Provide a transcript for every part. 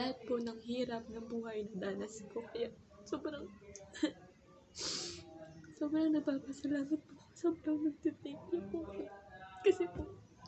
lahat po ng hirap ng buhay na danas ko. Kaya sobrang sobrang napapasalamat po ako. Sobrang nagtithank you po. Kasi po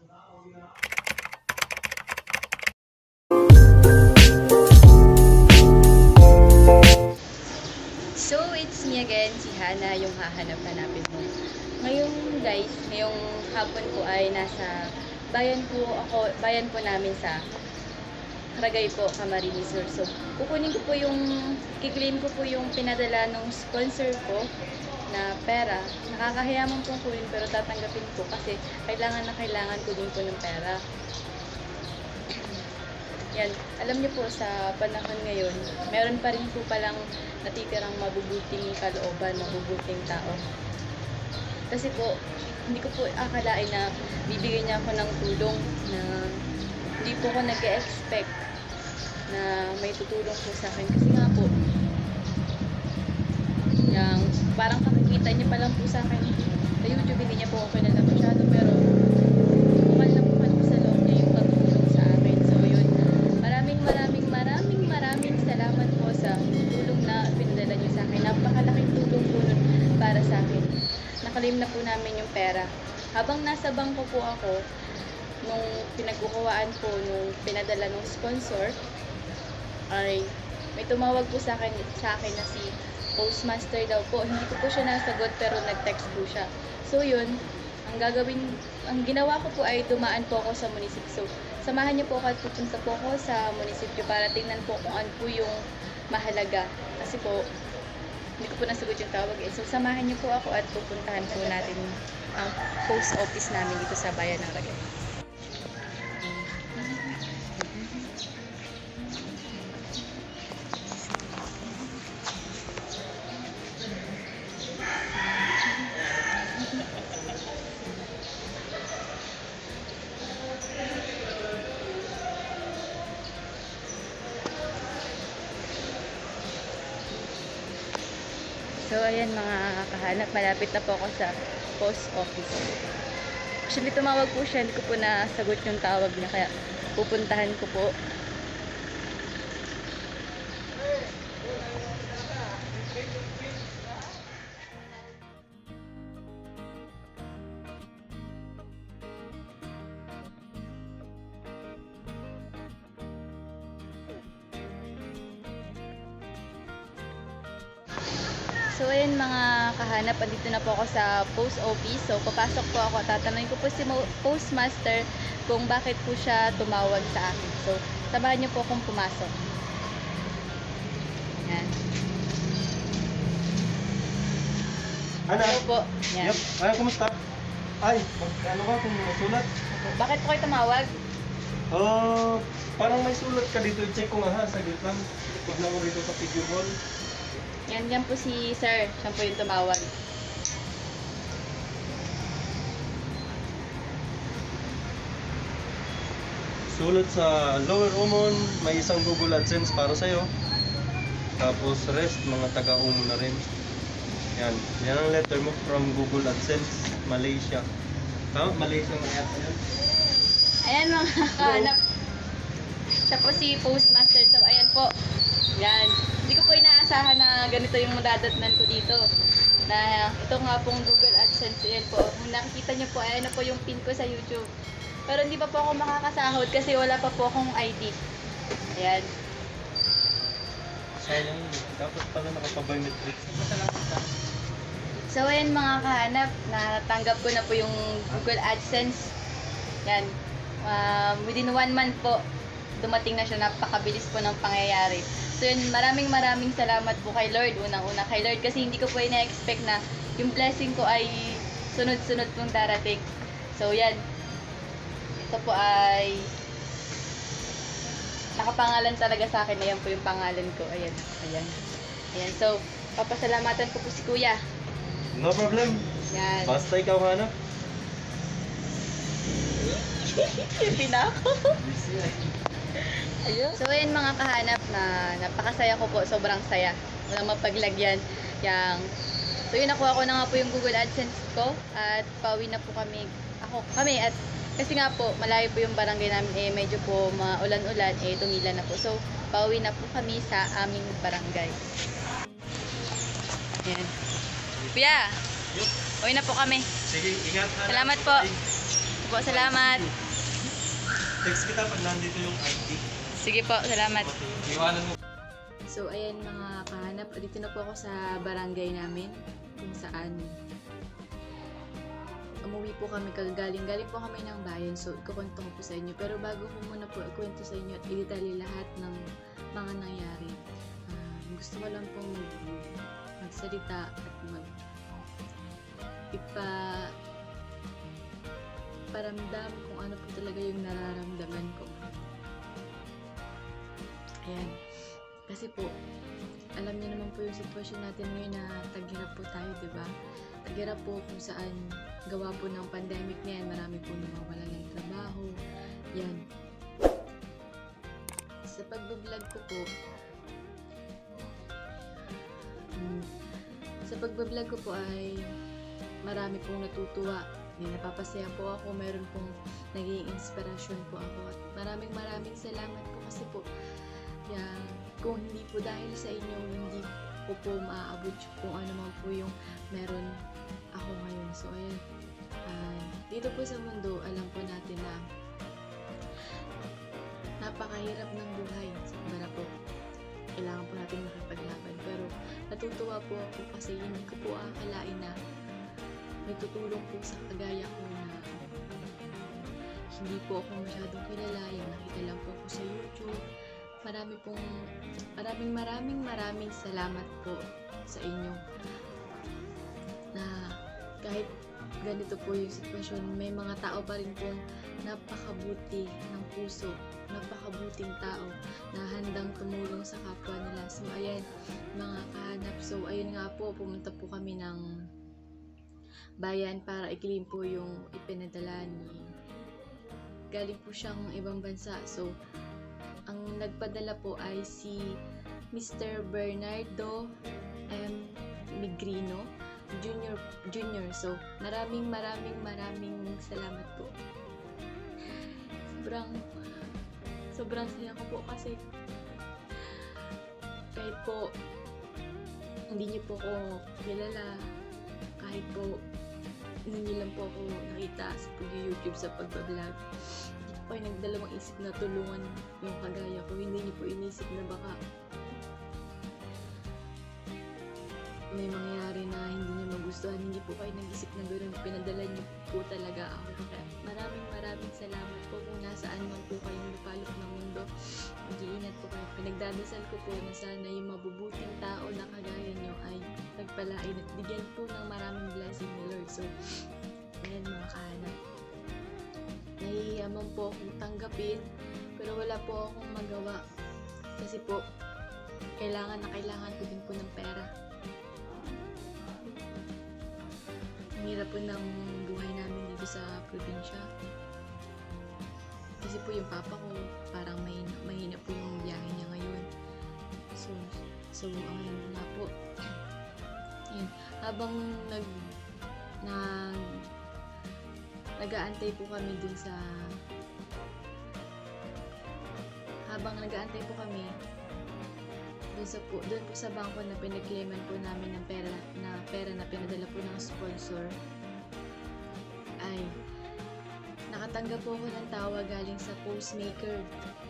So, it's me again, si Hana, yung hahanap-hanapin mo. Ngayon guys, ngayong hapon po ay nasa bayan po namin sa Ragay po, Camarines Sur. So, kiklaim ko po yung pinadala ng sponsor ko na pera. Nakakahiya man pong kunin pero tatanggapin ko kasi kailangan ko din po ng pera. Yan, alam niyo po sa panahon ngayon, meron pa rin po palang natitirang mabubuting kalooban, mabubuting tao. Kasi po, hindi ko po akalain na bibigyan niya ako ng tulong na hindi po ako nag-expect na may tutulong po sa akin. Kasi nga po, yung parang kakikita niya pa lang po sa akin sa YouTube, hindi niya po ako kilala masyado, pero bukal na bukal po sa loob niya yung pagtulong sa akin. So yun, maraming salamat po sa tulong na pinadala niyo sa akin. Napakalaking tulong po nun para sa akin. Nakalim na po namin yung pera. Habang nasa bangko po ako, nung pinagkukuhaan po nung pinadala ng sponsor, ay may tumawag po sa akin na si Postmaster daw po. Hindi ko po siya nasagot pero nag-text po siya. So yun, ang ginawa ko po ay dumaan po ako sa munisipyo. So, samahan niyo po ako at pupunta po ako sa munisipyo para tingnan po kung ano po yung mahalaga. Kasi po, hindi ko po nasagot yung tawag eh. So, samahan niyo po ako at pupuntahan po natin ang post office namin dito sa bayan ng Ragay. So, ayan mga kahanap, malapit na po ako sa post office. Actually, tumawag po siya, hindi ko po nasagot yung tawag niya, kaya pupuntahan ko po. So, ayan mga kahanap, andito na po ako sa post office. So, papasok po ako. Tatanungin ko po si Postmaster kung bakit po siya tumawag sa akin. So, sabahan niyo po akong pumasok. Yan. Ana? Hello po. Yan. Yep. Ay, kumusta? Ay, ano ka kung sulat? Bakit po kayo tumawag? Parang may sulat ka dito. I-check ko nga ha, saglit lang. Huwag na ko rito sa figure wall. Yan po si Sir. Siya po yung tumawag. Sulat sa Lower Umon, may isang Google AdSense para sa'yo. Tapos rest, mga taga-Umon na rin. Yan. Yan ang letter mo from Google AdSense, Malaysia. Malaysia na yata yan. Ayan mga kahanap. Siya po si Postmaster. So, ayan po. Yan. Hindi ko po inaasahan na ganito yung madadatnan ko dito. Na ito nga pong Google AdSense. Ayan po. Kung nakikita nyo po, ayan na po yung pin ko sa YouTube. Pero hindi pa po ako makakasahod kasi wala pa po akong ID. Ayan. Sayang, dapat pala nakapabiometrics. So, ayan mga kahanap. Natanggap ko na po yung Google AdSense. Yan. Within 1 month po, dumating na siya. Napakabilis po ng pangyayari. So yun, maraming salamat po kay Lord. Unang-una kay Lord kasi hindi ko po ina-expect na yung blessing ko ay sunod-sunod pong darating. So yan. Ito po ay nakapangalan talaga sa akin. Ayan po yung pangalan ko. Ayan. Ayan. Ayan. So, papasalamatan ko po si Kuya. No problem. Yan. Basta ikaw hanap. Pinako. Ayun. So, ayan mga kahanap na napakasaya ko po. Sobrang saya. Walang mapaglagyan. So, yun, nakuha ko na nga po yung Google AdSense ko. At pauwi na po kami at Kasi nga po, malayo po yung barangay namin, medyo po maulan-ulan, tumila na po. So, pauwi na po kami sa aming barangay. Ayan. Kuya, uwi na po kami. Sige, ingat. Salamat po. Po, salamat. Text kita pag nandito yung ID. Sige po, salamat. Iwanan mo. So, ayan mga kahanap. Dito na po ako sa barangay namin. Kung saan umuwi po kami galing po kami ng bayan. So, ikukwento ko po sa inyo. Pero bago ko muna po ikwento sa inyo at i-detalye lahat ng mga nangyari, gusto ko lang pong magsalita at paramdam kung ano po talaga yung nararamdaman ko. Ayan. Kasi po, alam niyo naman po yung sitwasyon natin ngayon na taghirap po tayo, diba? Taghirap po kung saan gawa po ng pandemic na yan, marami po nawawala ng trabaho. Yan. Sa pagbablog ko po, ay marami pong natutuwa. Yan, napapasaya po ako, meron pong naging inspirasyon po ako. At maraming salamat po kasi po, yan, kung hindi po dahil sa inyo, hindi ko po maaabot kung ano man po yung meron ako ngayon. So, ayan. Dito po sa mundo, alam po natin na napakahirap ng buhay. Para po, kailangan po natin makipaglaban. Pero, natutuwa po ako kasi hindi ko po akalain na may tutulong po sa kagaya ko na hindi po ako masyadong kilala. Yung nakita lang po ako sa YouTube. Maraming salamat po sa inyo na kahit ganito po yung sitwasyon, may mga tao pa rin pong napakabuti ng puso, napakabuting tao na handang tumulong sa kapwa nila. So ayan mga kahanap, so ayun nga po, pumunta po kami ng bayan para i-claim po yung ipinadala ni, galing po siyang ibang bansa. So ang nagpadala po ay si Mr. Bernardo M. Migrino Jr. So, maraming salamat po. Sobrang saya ko po kasi kahit po hindi niyo po ako kilala, kahit po hindi niyo lang po ako nakita sa pag-YouTube, sa pag-vlog, ay nagdalawang isip na tulungan yung kagaya ko. Hindi niyo po inisip na baka may mangyayari na hindi niyo magustuhan. Hindi po kayo nag-isip na gano'n. Pinadala niyo po talaga ako. Kaya maraming salamat po kung nasaan man po kayong lupalop ng mundo. Mag-iingat po kayo. Pinagdadasal ko po na sana yung mabubuting tao na kagaya niyo ay pagpalain at bigyan po ng maraming blessing ni Lord. So, ayan mga kahanap. Nahihiyaman po akong tanggapin, pero wala po akong magawa kasi po kailangan ko din po ng pera. Ang hirap po ng buhay namin dito sa probinsya kasi po yung papa ko parang mahina po yung biyahe niya ngayon. So ang nga po yun, habang nag-aantay po kami dun sa doon po sa bangko na pinag-claiman po namin ng pera na pinadala po ng sponsor, ay nakatanggap po ako ng tawag galing sa postmaster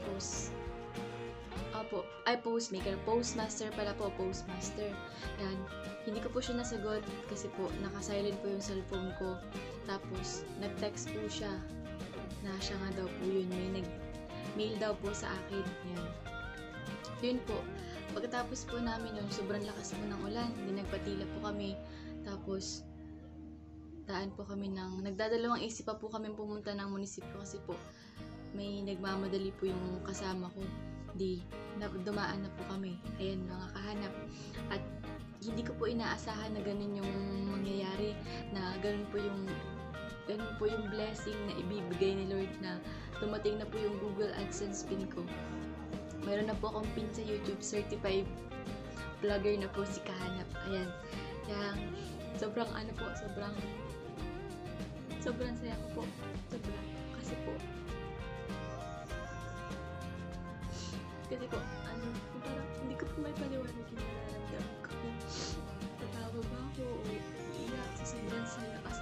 pala po, postmaster. Yan, hindi ko po siya nasagot kasi po naka-silent po yung cellphone ko. Tapos nag-text po siya na siya nga daw po yun, may nag-mail daw po sa akin. Yan, yun po. Pagkatapos po namin yun, sobrang lakas po ng ulan, hindi nagpatila po kami. Tapos daan po kami nagdadalawang isip pa po kami pumunta ng munisipyo kasi po may nagmamadali po yung kasama ko. Dumaan na po kami. Ayan mga kahanap. At hindi ko po inaasahan na ganun yung mangyayari, na ganun po yung blessing na ibibigay ni Lord, na dumating na po yung Google AdSense pin ko. Meron na po akong pin sa YouTube, certified vlogger na po si Kahanap. Ayan. Kaya sobrang saya ko po. Sobrang. Kasi po, parang hindi ko po may paliwanag yung nararamdaman ko. Tatawa ba ako o iiyak sa sobrang saya kasi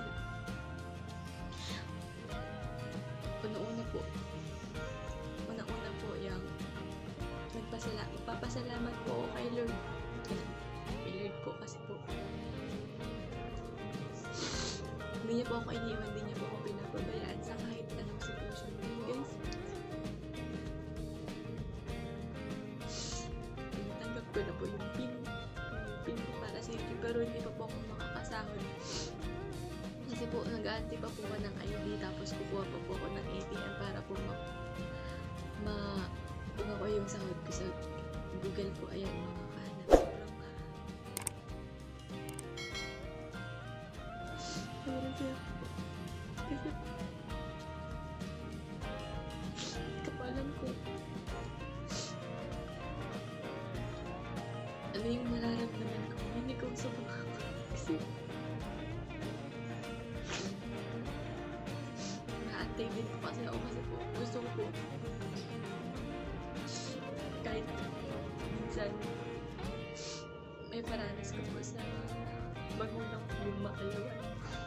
Una-una po yung magpapasalamat po ako kay Lord. Kay Lord po kasi po hindi niya po ako iniwan, hindi niya po ako pinapabayaan sa kahit anong sitwasyon yun, guys. Tanggap ko na po yung pin ko para sa YouTube, pero hindi pa po ako makakasahod. Kasi po, nag-aantay pa po ako ng ID, tapos kukuha pa po ako ng ATM para po kung ako yung sahod ko sa Google po. Ayan, mga kahanap. Sobrang saya po. Kasi kapalan ko ano yung mararamdaman ko. Hindi ko sa mga kasi naantay din po kasi ako kasi po gusto ko po kahit minsan may paranas ko po sa magulang ko yung makalawan.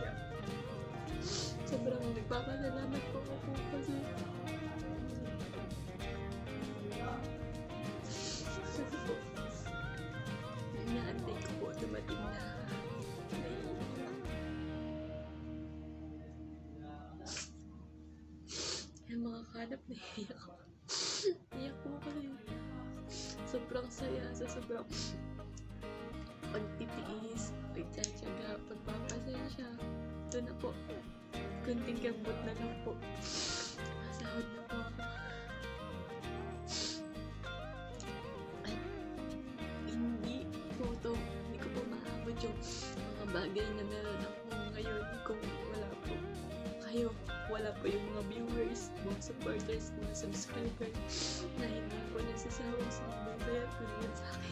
Sobrang nagpapasalamat po ako kasi po inaantay ko po dumating na yung mga kanap na iyak ko. Iyak po kasi sobrang saya sa sobrang pagtitiis, pagtsatsaga, pagpapasensya. Ito na po, kunting gambot na lang po. Masahod na po ako. At hindi ko po maabot yung mga bagay na meron ako ngayon kung wala po kayo. Wala po yung mga viewers, mga supporters, mga subscribers na hindi po nagsasawang sa mga tulad sa akin.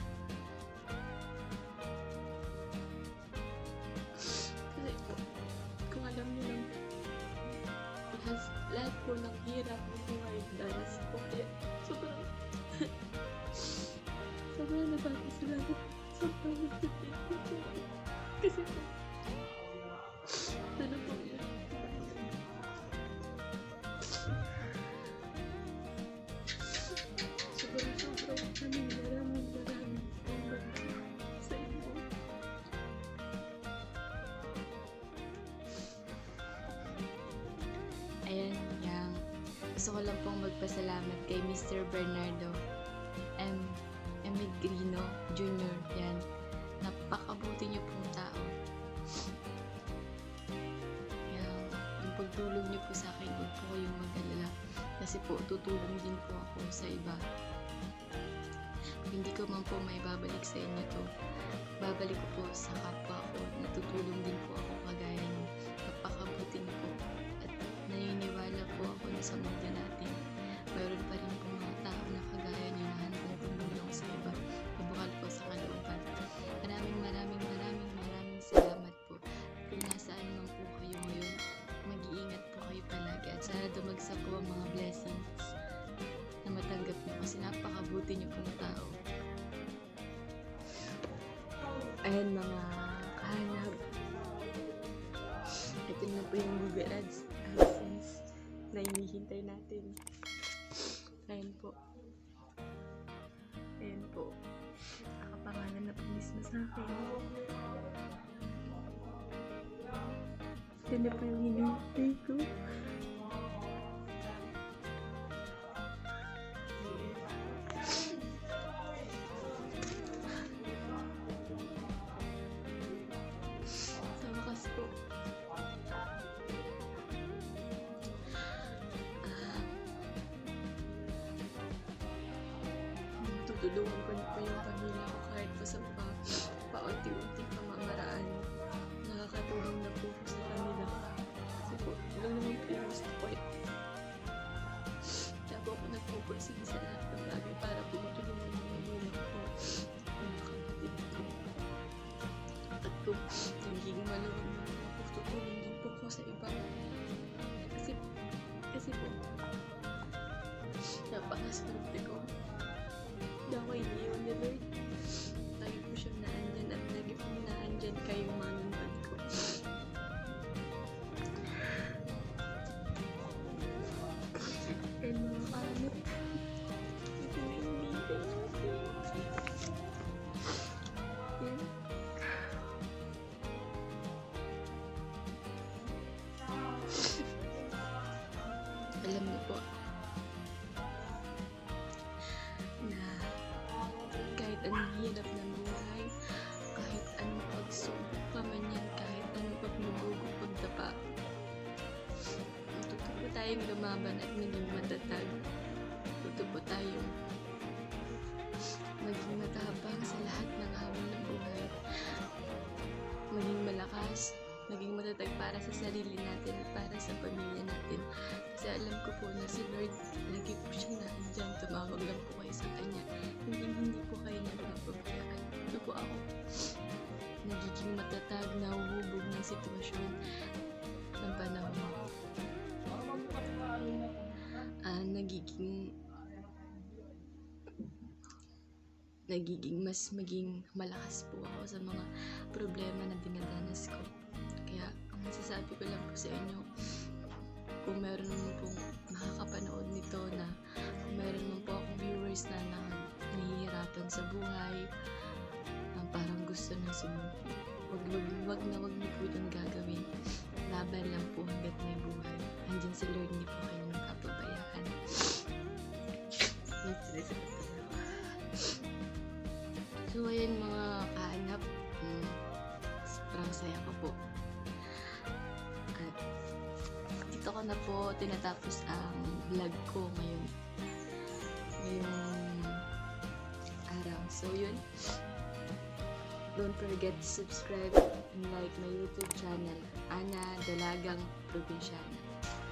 Kasi po, kung alam niyo lang, lahat po ng hirap ng buhay dahil po kaya sobrang napapasalamat. Sobrang nagtitip po. Kasi po, ano po yun? Maraming sa inyo. Ayan, yang gusto ko lang pong magpasalamat kay Mr. Bernardo Grino Jr. Yan, napakabuti niyo pong tao. Yung pagtulong niyo po sa akin, huwag po kayong mag-alala kasi po tutulong din po ako sa iba. Hindi ko man po may babalik sa inyo to, babalik ko po sa kapwa ko. Natutulong din po ako kagaya niyo. Napakabuti niyo po at naniniwala po ako na sa mundo natin mayroon pa rin po mga tao na kagaya niyo na handang tumulong sa iba, mabukal po sa kalooban. Maraming salamat po. Kung nasaan man po kayo ngayon, mag-iingat po kayo palagi at sana dumagsa po ang mga blessings na matanggap niyo kasi napakabuti niyo pong tao. Ayan mga kahanap. Ito na po yung Google Ads AdSense na hinihintay natin. Ayan po. Ayan po. Nakapangalan na po mismo sa akin. Ito na po yung hinihintay ko. Tutulungan ko na po yung pamilya ko kahit pa sa paunti-unti pamamaraan. Nakakatulong na po sa kanila. Kasi po, lang naman po yung gusto ko. Kaya po ako nagpupursige sa lahat ng bagay para po matulungan yung magulang ko, yung kapatid ko. At kung naging maluwag na po, tutulong din po ko sa iba. Kasi hirap ng buhay, kahit anong pagsubok pa man yan, kahit anong paglugugo, pagdapa. Matuto po tayong lumaban at maging matatag. Matuto po tayong maging matapang sa lahat ng hamon ng buhay. Maging malakas, maging matatag para sa sarili natin at para sa pamilya natin. Kasi alam ko po na si Lord, lagi po siya nandyan. Tumawag lang po kayo sa Kanya. Hindi po kayo nagpapabayaan. Ito po ako. Nagiging matatag, nahuhubog ng sitwasyon ng panahon. Nagiging mas maging malakas po ako sa mga problema na dinadanas ko. Kaya ang masasabi ko lang po sa inyo, kung meron naman pong makakapanood nito, na kung meron naman po akong viewers na nahihirapan sa buhay, parang gusto na sumuko, wag niyo po yung gagawin. Laban lang po hanggat may buhay. Andiyan si Lord, hindi po kayo magpapabayaan. So, ayun mga kahanap, sobrang saya ko po. At dito ko na po tinatapos ang vlog ko ngayong araw. So, yun. Don't forget to subscribe and like my YouTube channel, Ana Dalagang Probinsyana.